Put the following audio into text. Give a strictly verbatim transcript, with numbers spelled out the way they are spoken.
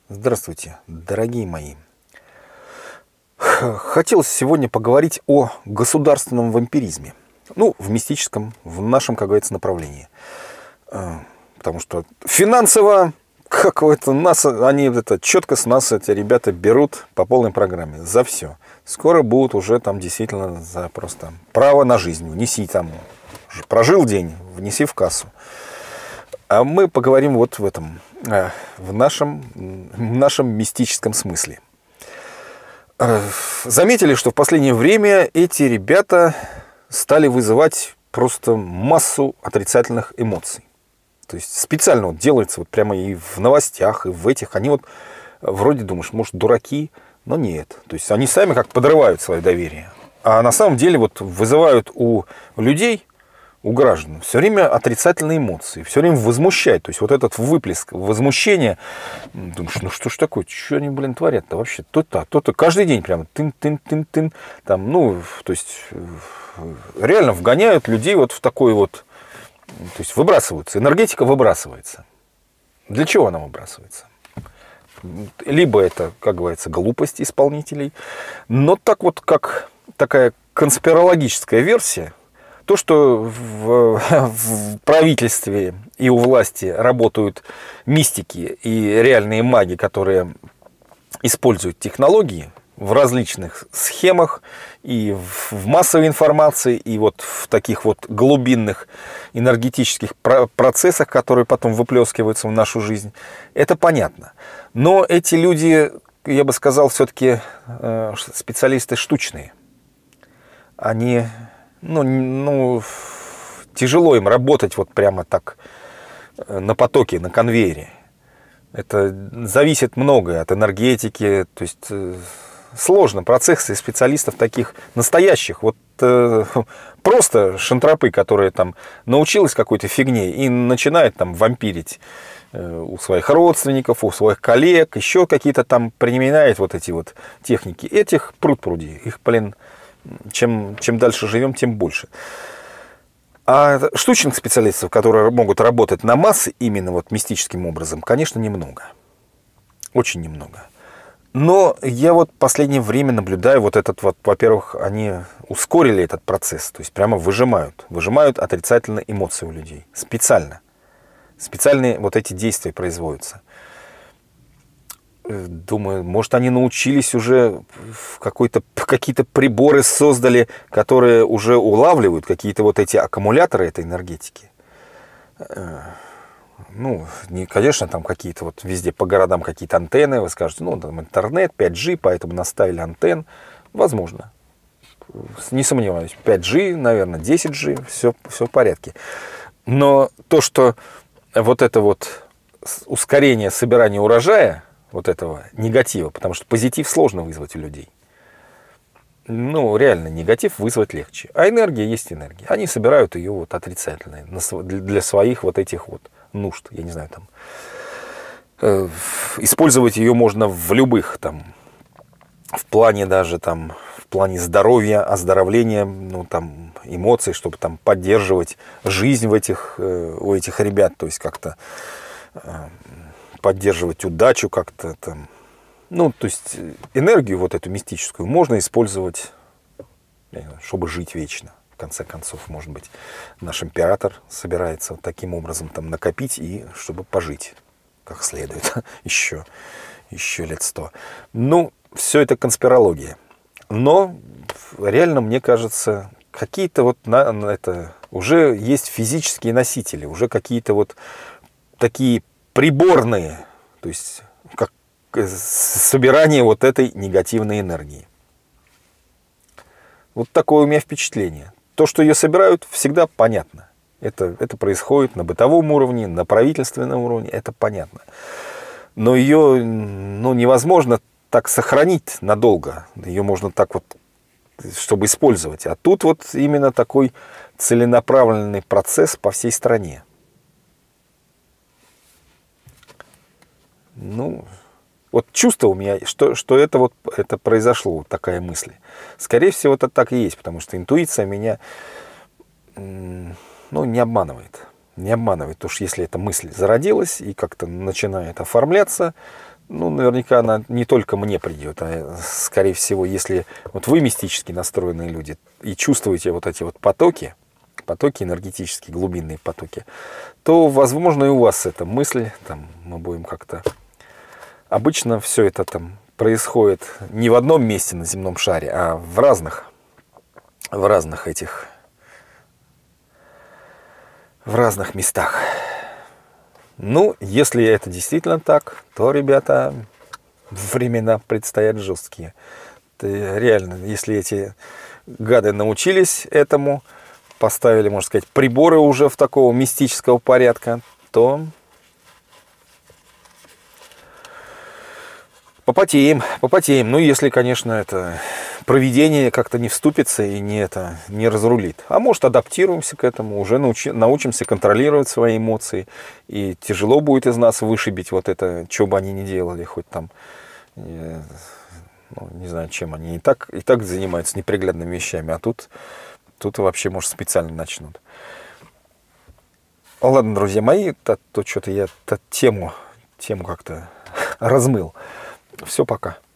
Здравствуйте, дорогие мои. Хотелось сегодня поговорить о государственном вампиризме. Ну, в мистическом, в нашем, как говорится, направлении. Потому что финансово, какое-то нас, они это четко с нас, эти ребята, берут по полной программе за все. Скоро будут уже там действительно за просто право на жизнь. Внеси там, прожил день, внеси в кассу. А мы поговорим вот в этом, в нашем, в нашем мистическом смысле. Заметили, что в последнее время эти ребята стали вызывать просто массу отрицательных эмоций. То есть специально вот делается вот прямо и в новостях, и в этих. Они вот вроде думаешь, может, дураки, но нет. То есть они сами как подрывают свое доверие. А на самом деле вот вызывают у людей, у граждан все время отрицательные эмоции, все время возмущает. То есть вот этот выплеск возмущения, думаешь, ну что ж такое, что они, блин, творят-то вообще? То-то, то-то, каждый день прямо тын-тын-тын-тын, там, ну, то есть реально вгоняют людей вот в такой вот, то есть выбрасываются, энергетика выбрасывается. Для чего она выбрасывается? Либо это, как говорится, глупость исполнителей, но так вот, как такая конспирологическая версия, то, что в, в правительстве и у власти работают мистики и реальные маги, которые используют технологии в различных схемах и в массовой информации, и вот в таких вот глубинных энергетических процессах, которые потом выплескиваются в нашу жизнь, это понятно. Но эти люди, я бы сказал, все-таки специалисты штучные. Они... Ну, ну, тяжело им работать вот прямо так на потоке, на конвейере. Это зависит многое от энергетики. То есть сложно. Процессы специалистов таких настоящих. Вот э, просто шантропы, которые там научилась какой-то фигне и начинают там вампирить э, у своих родственников, у своих коллег, еще какие-то там применяют вот эти вот техники. Этих пруд-пруди. Их, блин... Чем, чем дальше живем, тем больше. А штучных специалистов, которые могут работать на массы именно вот мистическим образом, конечно, немного. Очень немного. Но я вот в последнее время наблюдаю вот этот вот, во-первых, они ускорили этот процесс, то есть прямо выжимают, выжимают отрицательные эмоции у людей. Специально. Специальные вот эти действия производятся. Думаю, может, они научились уже какой-то, какие-то приборы создали, которые уже улавливают какие-то вот эти аккумуляторы этой энергетики. Ну, не, конечно, там какие-то вот везде по городам какие-то антенны. Вы скажете, ну, там интернет, пять джи, поэтому наставили антенн. Возможно. Не сомневаюсь. пять джи, наверное, десять джи, все, все в порядке. Но то, что вот это вот ускорение собирания урожая, вот этого негатива, потому что позитив сложно вызвать у людей. Ну, реально, негатив вызвать легче. А энергия есть энергия. Они собирают ее вот отрицательной для своих вот этих вот нужд. Я не знаю, там. Э, использовать ее можно в любых, там, в плане даже, там, в плане здоровья, оздоровления, ну, там, эмоций, чтобы там поддерживать жизнь в этих, э, у этих ребят, то есть как-то... Э, поддерживать удачу как-то там. Ну, то есть энергию вот эту мистическую можно использовать, чтобы жить вечно. В конце концов, может быть, наш император собирается вот таким образом там накопить и чтобы пожить как следует еще, еще лет сто. Ну, все это конспирология. Но реально, мне кажется, какие-то вот на, на это уже есть физические носители, уже какие-то вот такие приборные, то есть как собирание вот этой негативной энергии. Вот такое у меня впечатление. То, что ее собирают, всегда понятно. Это, это происходит на бытовом уровне, на правительственном уровне, это понятно. Но ее, ну, невозможно так сохранить надолго. Ее можно так вот, чтобы использовать. А тут вот именно такой целенаправленный процесс по всей стране. Ну, вот чувство у меня, что, что это вот это произошло, вот такая мысль. Скорее всего, это так и есть, потому что интуиция меня, ну, не обманывает. Не обманывает, потому что если эта мысль зародилась и как-то начинает оформляться, ну, наверняка она не только мне придет, а, скорее всего, если вот вы мистически настроенные люди и чувствуете вот эти вот потоки, потоки энергетические, глубинные потоки, то, возможно, и у вас эта мысль, там, мы будем как-то... Обычно все это там происходит не в одном месте на земном шаре, а в разных, в разных этих, в разных местах. Ну, если это действительно так, то, ребята, времена предстоят жесткие. Ты, реально, если эти гады научились этому, поставили, можно сказать, приборы уже в такого мистического порядка, то попотеем, попотеем. Ну, если, конечно, это провидение как-то не вступится и не, это, не разрулит. А может, адаптируемся к этому, уже научи, научимся контролировать свои эмоции. И тяжело будет из нас вышибить вот это, что бы они ни делали, хоть там, ну, не знаю, чем они и так, и так занимаются неприглядными вещами, а тут, тут вообще, может, специально начнут. Ладно, друзья мои, то, то что-то я то, тему, тему как-то размыл. Все, пока.